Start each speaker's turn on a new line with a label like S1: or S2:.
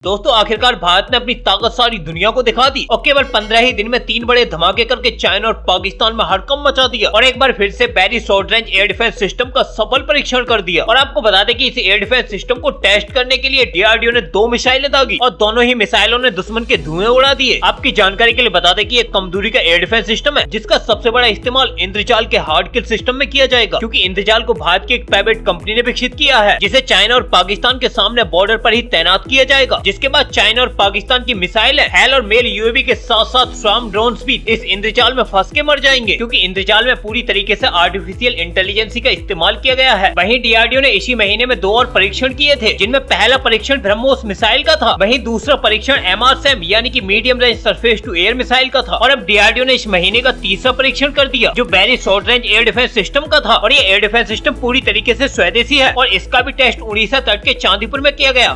S1: दोस्तों आखिरकार भारत ने अपनी ताकत सारी दुनिया को दिखा दी और केवल 15 ही दिन में 3 बड़े धमाके करके चाइना और पाकिस्तान में हड़कंप मचा दिया और एक बार फिर से very short range air defence system का सफल परीक्षण कर दिया। और आपको बता दें कि इस एयर डिफेंस सिस्टम को टेस्ट करने के लिए डीआरडीओ ने 2 मिसाइलें दागी और दोनों ही मिसाइलों ने दुश्मन के धुएं उड़ा दिए। आपकी जानकारी के लिए बता दें कि एक कम दूरी का एयर डिफेंस सिस्टम है जिसका सबसे बड़ा इस्तेमाल इंद्रजाल के हार्ड किल सिस्टम में किया जाएगा, क्योंकि इंद्रजाल को भारत की एक प्राइवेट कंपनी ने विकसित किया है जिसे चाइना और पाकिस्तान के सामने बॉर्डर पर ही तैनात किया जाएगा। जिसके बाद चाइना और पाकिस्तान की मिसाइल है हेल और मेल यूएवी के साथ साथ स्वार्म ड्रोन्स भी इस इंद्रजाल में फंस के मर जाएंगे, क्योंकि इंद्रजाल में पूरी तरीके से आर्टिफिशियल इंटेलिजेंस का इस्तेमाल किया गया है। वहीं डीआरडीओ ने इसी महीने में 2 और परीक्षण किए थे, जिनमें पहला परीक्षण ब्रह्मोस मिसाइल का था, वहीं दूसरा परीक्षण एमआरसैम यानी कि medium range surface to air missile का था। और अब डीआरडीओ ने इस महीने का तीसरा परीक्षण कर दिया जो very short range air defence system का था। और ये एयर डिफेंस सिस्टम पूरी तरीके से स्वदेशी है और इसका भी टेस्ट उड़ीसा तट के चांदीपुर में किया गया।